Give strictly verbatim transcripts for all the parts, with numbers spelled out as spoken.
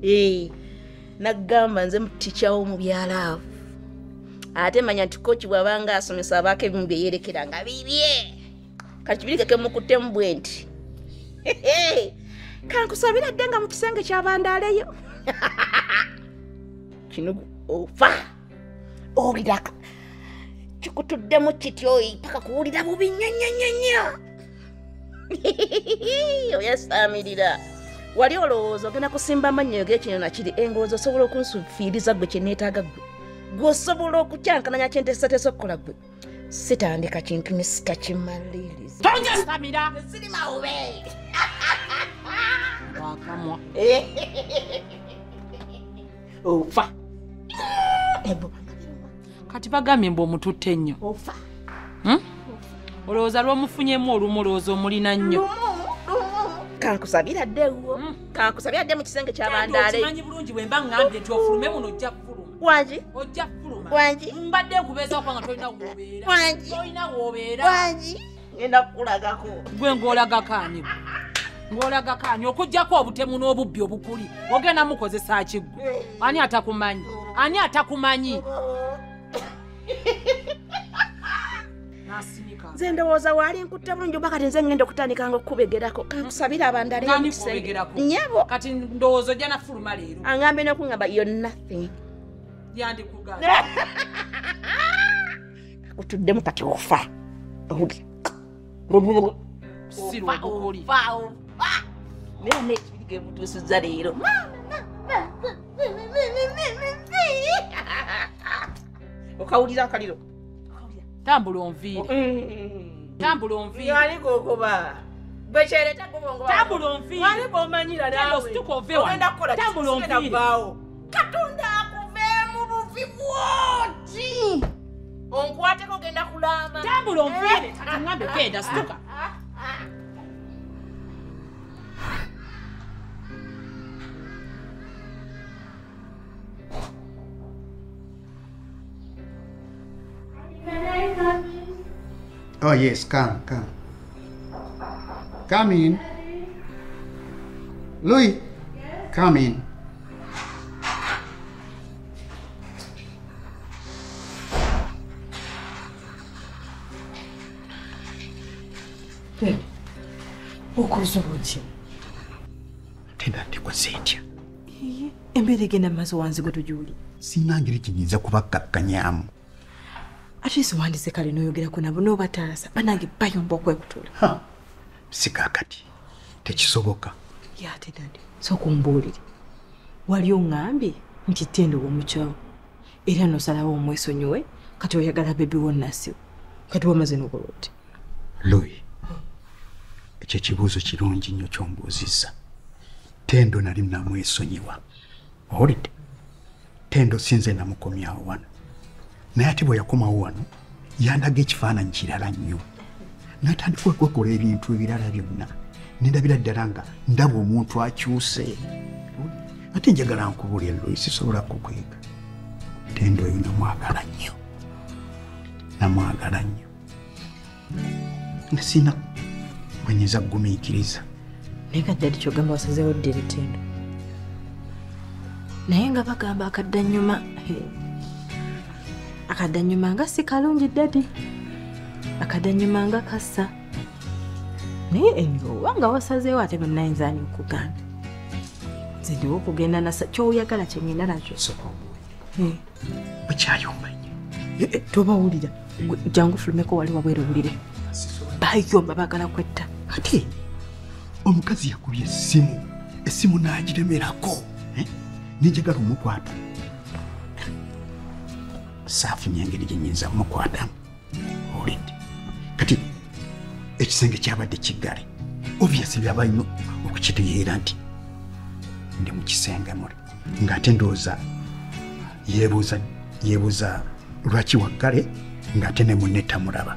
Eh. Nagamba nze muticha wo mu byalaavu. Ate manya nti kochi bwabanga asomesa abake bimbe yerekera nga bibye. Kachibirike ke mukutte mbwenti. Kankusabira denga mu kisenge ky'abandaleyo. Kino ofa. Obidaka. Chikutuddemu kityo paka kuwulira bubi nyanyanyanya. Oyasamirira. Wali olowooza ogenda kusimba amannyo g'ekino nakiri engoozi osobola okunsufiiriza gwe kyeneetaaga gwe. Gwe osobola okukyankananya kyenteesateesa okukola gwe. Sitandika kintu ne sitakimaliriza. Tonja Samira! Siri mawube! Wakamwa. Ofa. Ebo. Kati bagambye mbu omututte nnyo. Ofa. Hmm? Olowooza lw'omufunyemu olumulowooza omulina nnyo. Kankusabira ddewo. Kankusabira dde mu kisenge ky'abandaale. Okimanyi bulungi bwe mba ngambye nti ofulume muno ojja kufuluma. Wangi? Ojja kufuluma. Wangi? Mbadde nkubeeza okuba nga tolina w'obeera. Wangi? Tolina w'obeera. Wangi? Ngenda kukulagako. Gwe ng'olagako ani? Ng'olagako ani? Okuggyako obutemu n'obubbi obukuli. Ogenda mukozesa ki ggwe? Ani atakumanyi? Ani atakumanyi? Nze ndowooza waali nkutte bulungi oba kati nze ngenda okutandikanga okukubegerako. Kankusabira abandale mu kisenge. Nnyabo. Kati ndowooza ojja nafuluma leero. Angambye n'okungamba you're nothing. Yandikugamba. Utuddemu kati ofa. Oli. Sirwa okuli. Nera n'ekibirige butuusizza leero. Okawulira akaliro. Tambula onviire. Tambula onviire. Yali gogoba. Bwekyereta gobongo. Tambula onviire. Wali bomanyira nawe. Osituka ove wano. Ogenda kukola tambula onviire. Katonda akuveemu buvi bwoti. Onkwateko ogenda kulamba. Tambula onviire. Kati ngambe genda situka. Oh yes, come, come. Come in. Louis, come in. Hey, ukoze buti. Tenda ndikoze ntya. Embere genda mazo wanzi gotujuli. Sinangire kinyiza kubakakkanyamu. Ati siwandise kale noyogera ko nabo no bataasa banange bayomba okwekutula. Ha. Sikakati. Tekisoboka. Ya tedande. So kumbulire. Wali ongambi nti tendo omucho. Era no salawo omwesonyowe kati oyagala baby wonnasi. Kati wamaze nokoloti. Louis. Ekyo kibuuzo kirungi nnyo kyombuuzizza. Tendo nali namwesonyiwa. Owulidde? Tendo sinze namukomyawo wano. Naye ate bwe yakomawo wano yandaga ekifaananyi kirala nnyo. Natandika okwekola ebintu ebirala byonna. Nendabira ddala nga ndaba omuntu akyuse. Ate njagala nkubuulire Louis, sisobola kukwega. Tendo oyo namwagala nnyo. Namwagala nnyo. Nga sina bwenyeza kugumiikiriza. Naye kaddali kyogamba wasazeewo ddira Tendo. Naye nga bagamba akaddanyuma. Akadanyuma nga si kalungi dadi. Akadanyuma nga kassa. Naye enyo wanga wasazeewo ate bannayinza ani okuganda. Nze ndiwo okugenda nasa kyoyagala kye ngenda nakyo. Soko. Eh. Bukyayomba nnyo. Tobawulira. Jangu fulumeko wali wabwere bulire. Bayomba bagala kwetta. Ate omukazi yakubye essimu. Essimu n'agiremerako. Eh? Nijagala omukwata. Saafunye engeri gye nnyinza mukwatamu. Owulidde? Kati ekisenge kyabadde kiggale. Obviously byaba nnyo okukitegeera nti ndi mu kisenge muli. Ng'ate ndowooza yeebuuza yeebuuza lwaki waggale ng'ate ne munne tamulaba.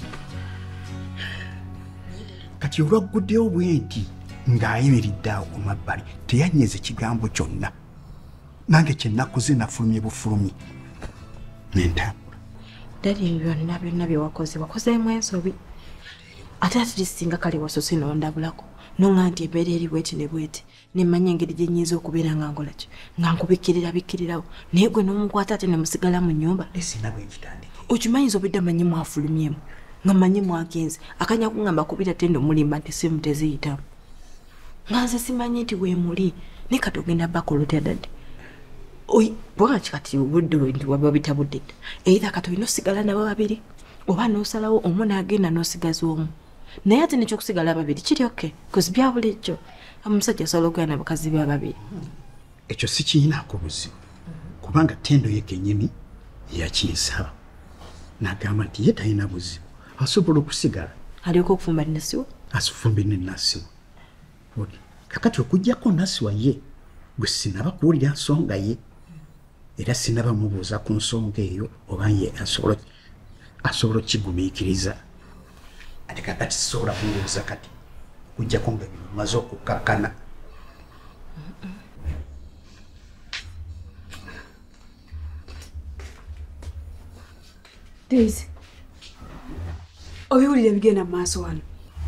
Kati olwagguddeyo bwe nti ng'ayimiridde awo ku mabbali teyannyeza ekigambo kyonna. Nange kye nakuze nafulumye bufulumye. Nentambula. Dadi byonna byonna bye wakoze wakozeemu ensobi. Ate ate singa kale wasose n'ondabulako nonga nti embeera eri bweti ne bweti nemanya engeri gye nnyinza okubeera nga nkola ki nga nkubikirira bikkirirawo naye gwe n'omukwata ate ne musigala mu nnyumba esina bwe nkitandike okimanyi nti obidde amanyi mwafulumyemu nga manyi mwagenze akanya kungamba kubira Tendo mulimba nti simu teziyitamu nga nze simanyi nti weemuli naye kati ogenda bakolotya dadde oyi bwaki kati obudde nti waba bitabudde dda era kati olina osigala nabo babiri oba n'osalawo omu n'agenda n'osigaza omu naye ate nekyokusigala babiri kiri oke kozi bya bulijjo omusajja asobola okugenda nabakazi ba babiri ekyo sikiyinaako buzibu kubanga Tendo ye kennyini yakinsaba n'agamba nti ye talina buzibu asobola okusigala alyoka okufumba nnasiwa asufumbe ne nasiwa kakati okugjako nasiwa ye gwe sinaba kuwulira nsonga ye era sinaba mubuuza ku nsonga eyo oba ye asobola asobola okigumiikiriza ate kakati sisobola kumubuuza kati okujjako nga bino maze okukakkana Daisy obiwulira bigenda mu maaso wano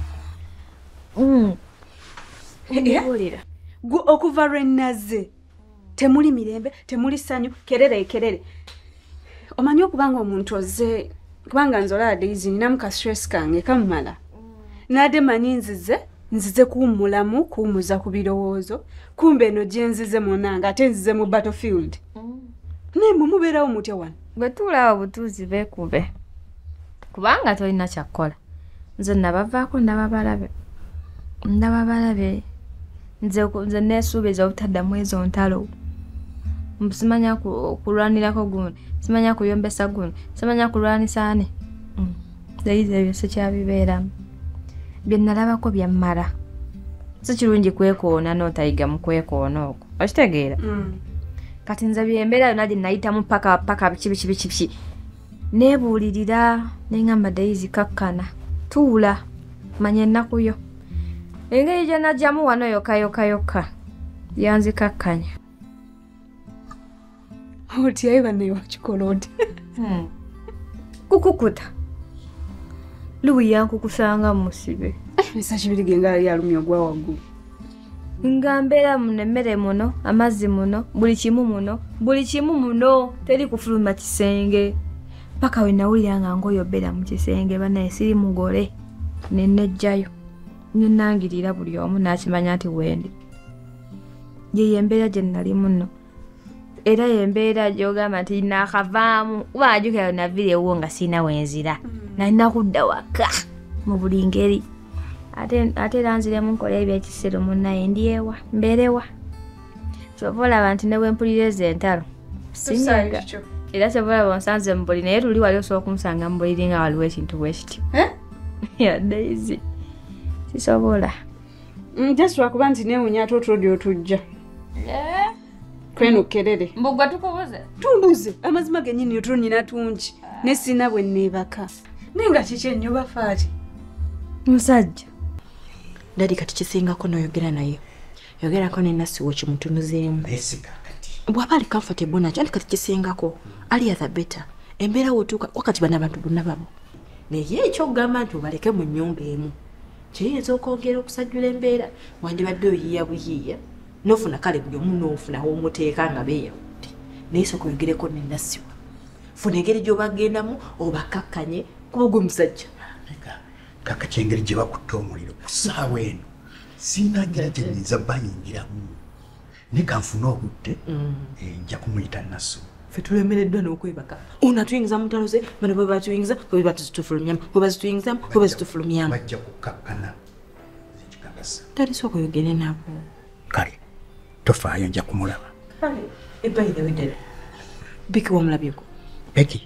Ebiwulira. Gwe okuva lwe nazze temuli mirembe temuli ssanyu kerere kerere omanyi okubanga omuntu ozze kubanga nzola Daisy ninamu ka stress kange kamumala nade manyi nzize nzize kuwummulamu kuwummuza ku birowoozo kumbe eno gye nzize munanga ate nzize mu battlefield naye mwe mubeerawo mutya wano gwe tuulaawo butuuzi beekube kubanga tolina kyakkola nze nabavaako ndaba balabe ndaba balabe nze nze neesuubiza obutaddamu ezo ntalo simanya kulwanirako guno simanya kuyombesa guno simanya kulwanisa ani Daisy ebyo sikyabibeeramu bye nalabako byammala si kirungi kwekoona n'otayiga mu kwekoona okwo okitegeera kati nze byembeera yonna gye nayitamu paka paka biki biki biki biki neebuulirira neŋŋamba Daisy kakkana tuula manya ennaku yo engeri gye najjamu wano yokka yokka yokka yanzikakkanya oti ayi bannaye wakikola oti kukukuta luwi yankukusanga musibe misa kibiri genga yali alumya ogwa waggulu nga mbeera muno emmere muno amazzi muno buli kimu muno buli kimu muno teri kufuluma kisenge paka we nawulira nga ngoyobbera mu kisenge banaye siri mugole nenejjayo nenangirira buli omu n'akimanya nti wendi yeyo embeera gye nali muno era yembeera gyogamba nti naakavaamu waajukira navirewo nga siina wenzira nalina kudda waka mu buli ngeri ate era nziremu nkola ebyekisero munnaye ndyewa mbeerewa kyova olaba nti ne bwempuliriza entalo sinyaga era kyova olaba onsanze mu buli naye tuli wali osobola okumusanga mu buliri nga waliwo ekintu bwekityo ya Daisy sisobola just lwakuba nti neewunya ate otulodi otujja kweno kerere mbugwa tukubuze tumbuze amazima gennyini otulonyina tungi ne sina bwe neebaka naye nga kiki ennyo bafaati musajja dadi kati kisingako noyogera naye yogerako nenasiwo kimutunuzeemu bw'aba ali comfortable nakyo andi kati kisingako ali atha better embeera wotuuka wakati bana abantu bonna babo naye ekyokugamba nti obaleke mu nnyumba emu kiyinza okwongera okusajjula embeera wandibadde oyiiya buyiiya n'ofuna kale buli omu n'ofunawo omuteeka nga beeyawudde naye sooka oyogereko nenasiwa funa engeri gy'obagendamu obakakkanye kuba gwe musajja kaka kyengeri gye bakutta omuliro ku ssaawa eno sinangira gye nnyinza bayingiramu naye kanfune obudde nja kumuyita nasu ffe tulemereddwa n'okwebaka ono atuyingiza mu ntalo ze bano bwe batuyingiza bwe batuzitufulumyamu bwe bazituyingizamu bwe bazitufulumyamu bajja kukakkana zekikakasa talisooka oyogere nabo kale tofaayo nja kumulaba kale ebayirewedera biki wamulabyeko beki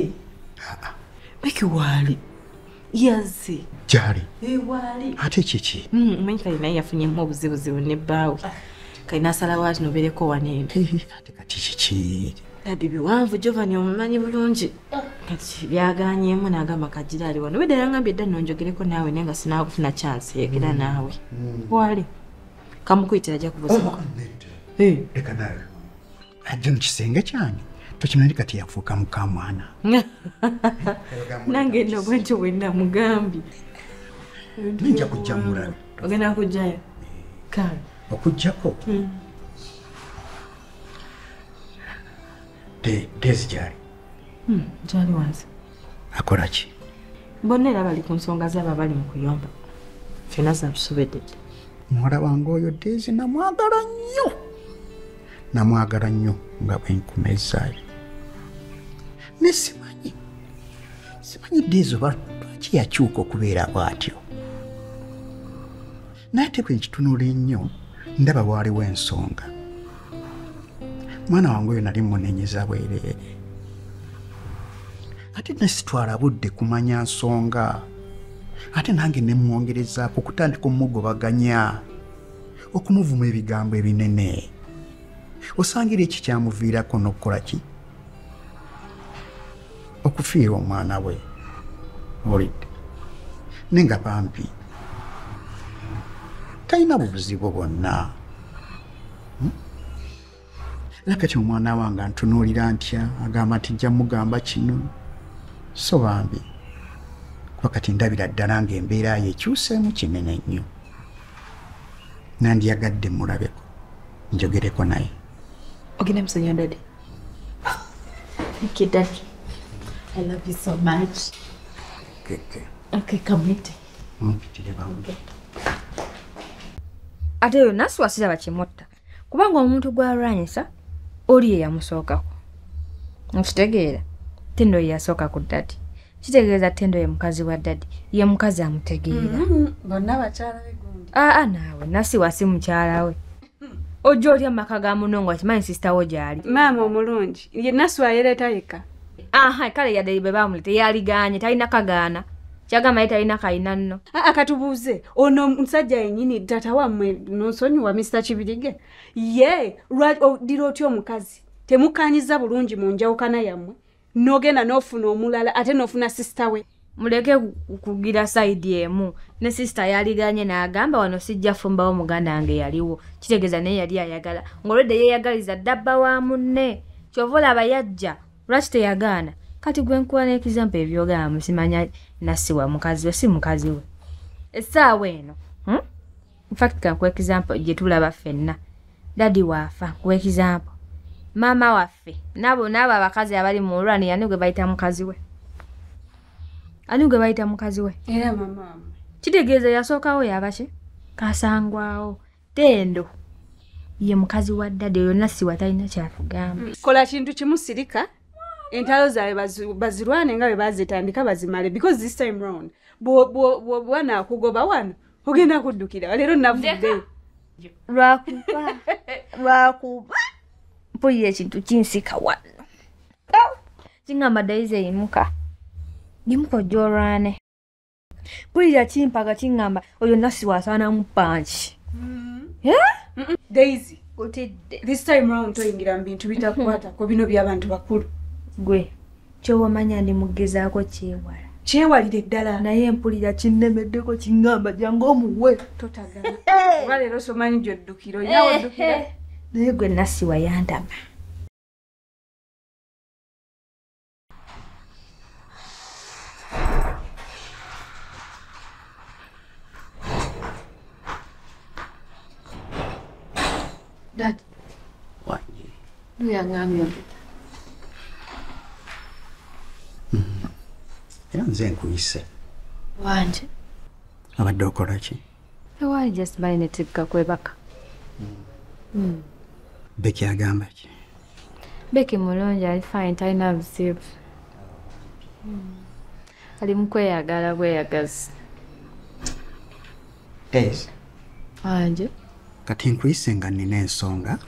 beki waali yazze gyali waali ate kiki omanyi kale naye yafunyemu obuzibuzibu nebbaawe kale nasalawo ati nobeereko waneeno ate kati kiki dadi biwanvu Jovani omumanyi bulungi kati byaganyemu n'agamba kagira ali wano wedde yangambye edda nonjogereko naawe naye nga sinaakufuna chance yegera naawe wali kamukuyitira ajja kubuzibuka leka nawe ajja mu kisenge kyange tokimanyi kati yafuuka mukamwana nange nno bwentyo bwe namugambye ninja kujja mulabe ogenda kujjayo kale okujjako Dezi gyali gyali wansi akola ki bonna era bali ku nsonga zaaba bali mu kuyomba fyonna zabisobedde muwala wange oyo Dezi namwagala nnyo namwagala nnyo nga bwenkumezaayo ne simanyi simanyi Dezi oba lwaki yakyuka okubeera bw'atyo naye ate bwe nkitunula ennyo ndaba waaliwo ensonga mwana wange oyo nali munenyeza bwereere ate nesitwala budde kumanya nsonga ate nange nemwongerezaako okutandika omugobaganya okumuvuma ebigambo ebinene osangira eki kyamuviirako n'okukola ki okufiira omwana we olidde naye nga bambi talina bubuzibu bwonna era kati omwana wange antunuulira ntya agamba nti jja mugamba kino so bambi kuba kati ndabira ddala ng'embeera ye ekyuseemu kinene nnyo nandyagadde mulabeko njogereko naye ogenda musonyiwa dadi okay dadi I love you so much keke okay come with mpitire bange ate yo nasi wasiraba kimutta kubanga omuntu gwalwanyisa oli ye yamusookako nkitegeera Tendo ye yasooka ku dadi kitegeeza Tendo ye mukazi wa dadi ye mukazi amutegeera bonna bakyala be gundi aa naawe nasi wasi mukyala we ojja olya maka ga munongo akimanyi sisita wo gyali maama omulungi ye nasi wayeleeta yekka aha kale yadde be bamulete yaliganye talina kagaana kyagamba ye talina kayina nno aa katubuuze ono omusajja yennyini tata wammwe nonsonyiwa misita Kibirige ye dira otya omukazi temukanyiza bulungi mu njawukana yammwe n'ogenda n'ofuna omulala ate n'ofuna sisita we muleke kugira sayidi emu ne sisita yaliganye n'agamba wano sijja fumbawo muganda wange yaliwo kitegeeza naye yali ayagala ng'olwedde yeeyagaliza ddabba wa munne kyova olaba yajja lwaki teyagaana kati gwe nkuwa n'ekizampa ebyogamba musimanya nasi wa mukazi we si mukazi we essaawa eno hmm? infact kankuwa ekizampa gye tulaba ffenna dadi waafa nkuwa ekizampa maama waffe nabo nabo abakazi abali mu lwani ani gwe bayita mukazi we ani gwe bayita mukazi we era mama wammwe kitegeeza yasookawo yabaki kasangwawo Tendo ye mukazi wa dadi oyo nasi watalina kyatugamba kola kintu kimu sirika entalo zawe bazirwane nga bwe bazitandika bazimale because this time round bwana akugoba wano ogenda kuddukira leero navudde lwakuba lwakuba mpulira ekintu kinsika wano kingamba Daisy eyimuka gimuka ojja olwane mpulira kimpaga kingamba oyo nasi wasaana mu panchi Daisy otedde this time round toyingira mu bintu bitakukwatako bino by'abantu bakulu gwe kyowamanya ndi mugezaako kyewala kyewalire ddala naye mpulira kinnemeddeko kingamba jangu omuwe totagana oba leero somanyi gy'oddukira olina oddukira naye gwe nasi wayandama dadi wange luyaŋŋamya era nze nkuyise wanje abadde okola ki ewaali just bayinetikka kwebaka Beki agamba ki Beki mulungi ali fine talina buzibu ali mu kweyagala bweyagazi Dezi wanje kati nkuyise nga nina ensonga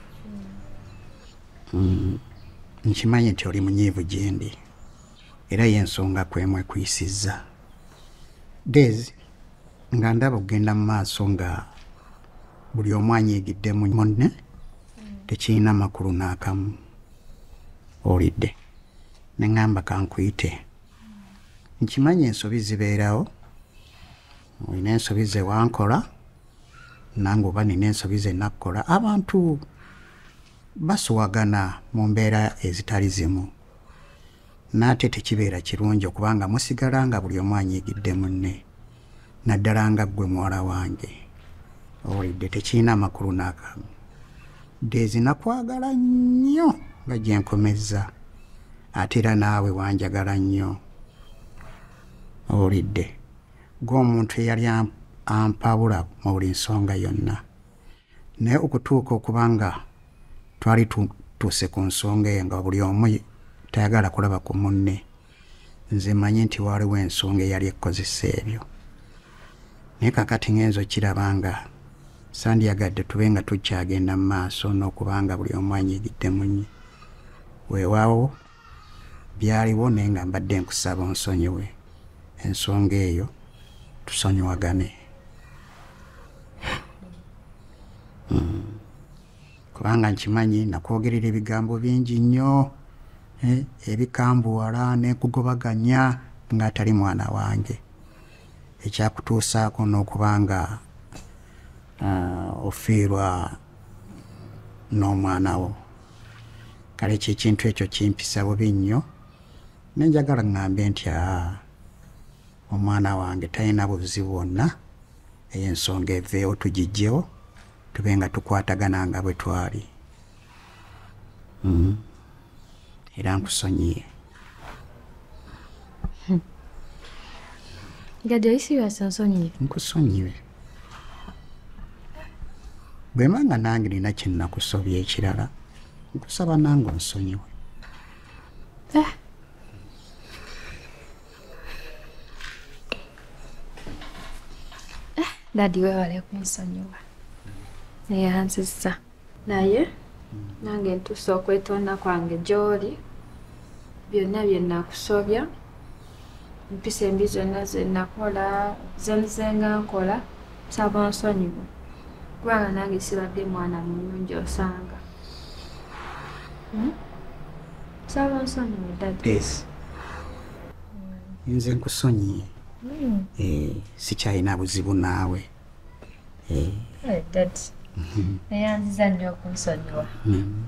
mm. nkimanyi nti oli munyiivu gyendi era y'ensonga kwemu ekuyisizza Dezi nga ndaba okugenda mu maaso nga buli omu anyiigiddemu munne tekirina makulu n'akamu olidde ne ŋŋamba kankuyite nkimanyi ensobi zibeerawo olina ensobi ze wankola nange oba nina ensobi ze nakkola abantu basuwagana mu mbeera ezitali zimu n'ate tekibeera kirungi okubanga musigala nga buli omu anyiigidde munne naddala nga ggwe muwala wange owulidde tekirina amakulu n'akamu Daisy nakwagala nnyo nga gye nkomezza ate era naawe wanjagala nnyo owulidde ng'omuntu eyali ampabula mu buli nsonga yonna naye okutuuka okubanga twali tutuuse ku nsonga eyo nga buli omu tayagala kulaba ku munne nze manyi nti waliwo ensonga eyali ekkozesa ebyo naye kakati ng'enzo kiraba nga sandyagadde tube nga tukyagenda mu maaso n'okubanga buli omu anyiigidde munye weewaawo byaliwo naye nga mbadde nkusaba onsonyiwe ensonga eyo tusonyiwagane mm. kubanga nkimanyi nakwogerera ebigambo bingi nnyo eh, ebikambuwala nekugobaganya ng'atali mwana wange ekyakutuusaako n'okubanga uh, ofiirwa n'omwana wo kale kyekintu ekyo kimpisa bubi nnyo nenjagala ŋŋambe nti aa omwana wange talina buzibu bwonna ey'ensonga eveewo tugijjewo tube nga tukwatagana nga bwe twali mm. era nkusonyiye Gadi, are you serious? Nsonyiye. Nkusonyiwe. Bwe manga nange nina kye nakusobya ekirala nkusaba nange onsonyiwe. Eh. Eh, Dadi weewale kunsonyiwa. Neyanzizza. Naye nange ntuuse okwetonda kwange gy'oli byonna bye nakusobya mpisa embi zonna ze nakola zenzenga nkola saba nsonyiwa kubanga nange sibadde mwana mulungi osanga hmm? Saba nsonyiwa Dadi. Yes. Nze nkusonyiye. Mm. Eh, sikyalina buzibu naawe. Eh. Hey, Dadi. Neyanziza nnyo okunsonyiwa. Mm.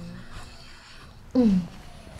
Mm.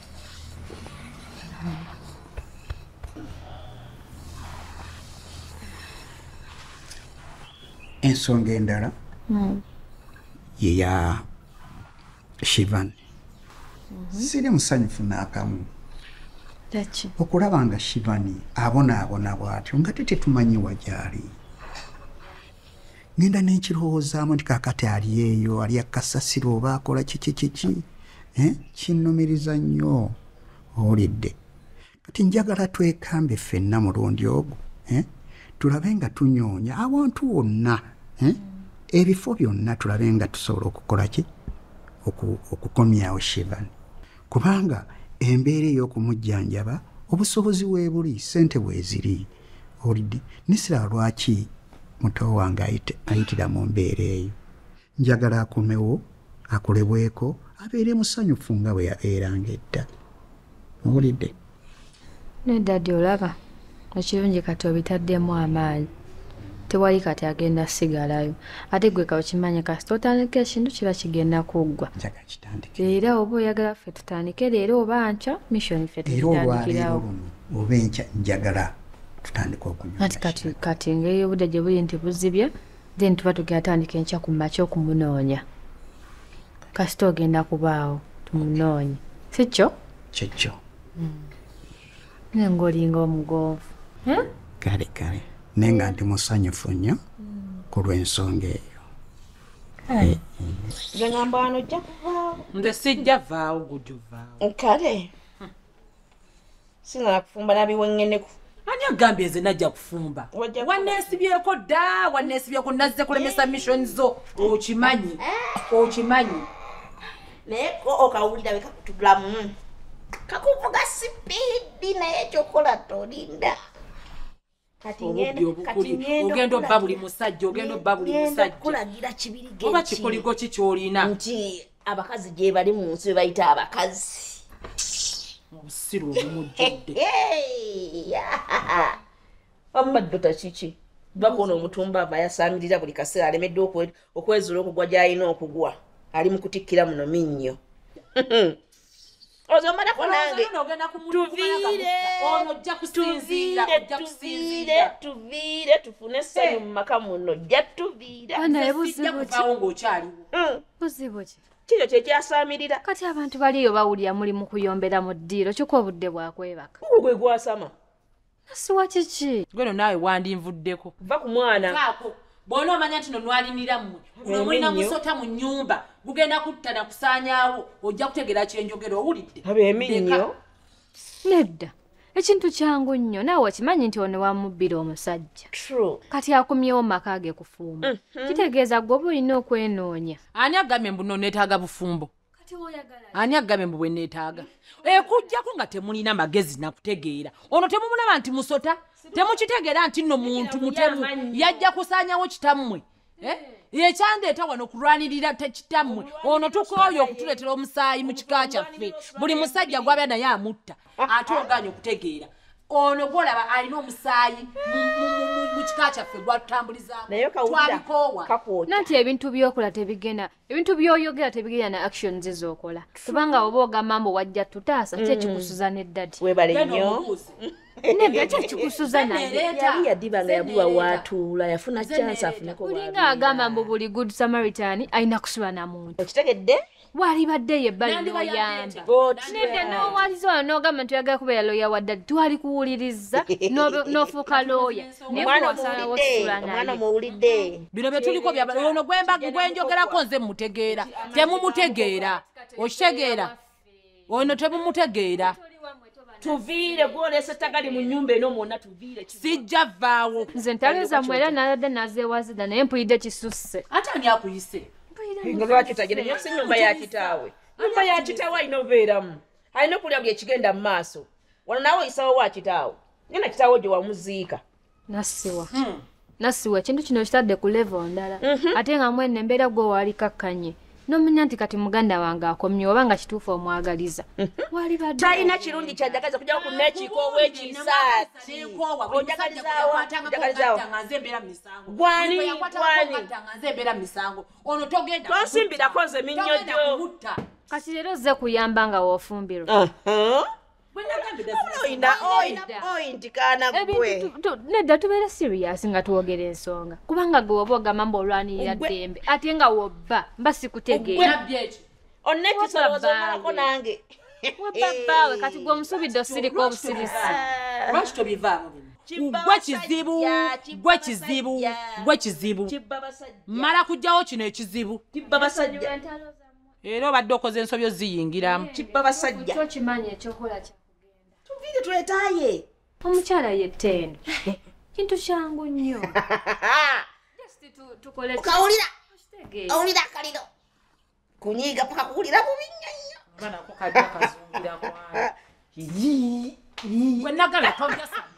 Ensonga endala Mm. yeya Shivan. Siri musanyufu n'akamu Daki. okulaba nga Shivani abonaabona bw'atyo nga tetumanyi wagyali. Ngenda n'ekirowoozaamu nti kaakati ali eyo ali akasasiro oba akola kiki kiki eh? Kinnumiriza nnyo owulidde. Kati njagala twekambe ffenna mulundi ogwo eh? Tulabe nga tunyoonya awantu wonna eh? Ebifo byonna tulabe nga tusobola okukola ki okukomyawo Shivani kubanga embeera ey'okumujjanjaba obusobozi weebuli ssente bweziri owulidde nisira lwaki muto wange ayitira mu mbeera eyo. Njagala akomewo akolebweko abeere musanyufu nga bwe yabeeranga edda owulidde. Ne Dadi olaba ekirungi kati obitaddemu amaanyi tewali kati agenda sigalayo ate gwe kawukimanye kasi totandika ekintu kiba kigenda kuggwa. Njaga kitandike Era oba oyagala ffe tutandike leero oba nkya mission ffe tutandikirawo oba enkya njagala tutandika okunywa. ati kati kati ngeri obudde gye buli nti buzibye then tuba tugenda tandika enkya ku makya okumunoonya kasita ogenda kubaawo tumunoonye si kyo kyekyo naye ng'olinga omugonvu eh? kale kale naye nga ndi musanyufu nnyo ku lw'ensonga eyo. Gangamba wano ojja kuvaawo. Nze sijja vaawo gujja ovaawo. Kale sinala kufumba nabiwengeneku. Ani agambye nze najja kufumba? Wajja Wanneesibyeko dda, wanneesibyeko nazze kulemesa mission zo. Okimanyi, okimanyi. naye ko okawulira bwe kakutulamu kakuvuga sipiidi naye ekyokola tolinda. Kati Obubbi obukuli, ogenda obba buli musajja, ogenda obba buli musajja. Kulagira kibiri genki. Oba kikoligo ki ky'olina? Nti abakazi gye bali mu nsi bayita abakazi. Obusiru obumujjudde. Amaddota kiki? Bakoona omutumba aba yasamirira buli kaseera alemedde okwezuula okugwa gy'alina okugwa. Ali mu kutikkira muno minnyo. ozomalako nange tuviire tuviire tufune essanyu mu maka muno ojja tuviira buzibu ki kiro kyekyasaamirira kati abantu baliyo bawulira muli mu kuyombera mu ddiiro kyokka obudde bwakwebaka gwe gwasama nasiwa kiki gweno naawe wandinvuddeko va ku mwana bw'ona omanya nti no nwalinira mmwe uno mulina musota mu nnyumba gugenda kutta na kusaanyaawo ojja kutegeera kyenjogera owulidde aba eminnyo nedda ekintu kyangu nnyo naawe okimanyi nti ono wamubbira omusajja kati akumyewo maka ge kufuuma kitegeeza gwe oba olina okwenoonya ani agambye mbu no neetaaga bufumbo ani agambye mbu bwe neetaaga ekujjako nga temulina magezi nakutegeera ono temumulaba nti musota temukitegeera nti nno muntu mutemu yajja kusaanyawo kitammwe ekyandeeta wano kulwanirira kitammwe ono tukooyo okutuleetera omusaayi mu kika kyaffe buli musajja gwabya naye amutta ate oganya okutegeera ono gwolaba alina omusaayi mu kika kyaffe gwatutambulizaamutwabikoowa nanti ebintu byokola tebigena ebintu byoyogera tebigenda na actions z'okola kubanga oba ogamba mbu wajja tutaasa kyekikusuza neddadi webale nnyo nedda kyekikusuza naye yali yaddiba nga yabuwa waatuula yafuna chansi afuneko bulinga agamba mbu buli good samaritan alina kusula na muntu okitegedde waalibaddeyo ebbali n'oyamba nedda n'owaliza wano n'ogamba nti oyagala kubeera looya waddadi twali kuwuliriza n'ofuuka looya omwana muwulidde bino bye tuliko ono gwenjogerako nze mmutegeera temumutegeera okitegeera ono temumutegeera tuviire gwolesa tagali mu nnyumba eno mwonna tuviire sijja vaawo nze ntaleza mwera naladde nazeewazida naye mpulidde kisusse ate ani akuyise nga lwaki tagire nyo si nyumba ya kitaawe nyumba ya kitaawe alina obeeramu alina okulya buli ekigenda mu maaso wano naawe oyisawo wa kitaawe ngena kitaawe gye wamuziika nassiwa nassiwa ekintu kino kitadde ku level ndala ate nga mwene embeera gwe waali kakkanye nomanya nti kati muganda wange akomye oba nga kituufu omwagaliza talina kirungi kyajagaliza kujja ku nekiiko ow'ekisaati ojagalizaawo gwani tonsimbirako nze minnyo gyo kati leero ozze kuyamba nga woofumbirwa nedda tubeera serious nga twogera ensonga kubanga gwe woba ogamba mbu olwanirira ddembe ate nga wobba mba sikutegeera onnekisoloozaomalako nange webbaawe kati gwe omusubidde osirika obusirisi lwaki tobivaamu bino gwe kizibu gwe kizibu gwe kizibu mala kujjawo kino ekizibu era obadde okoze ensobyo ziyingiramu kibba basajja kyokimanyi ekyokola tuviire twetaaye omukyala yettendo kintu kyangu nnyo okawulira owulira akaliro kunyiiga paka kuwulira bubi nnyo nnyo wenagala tojasa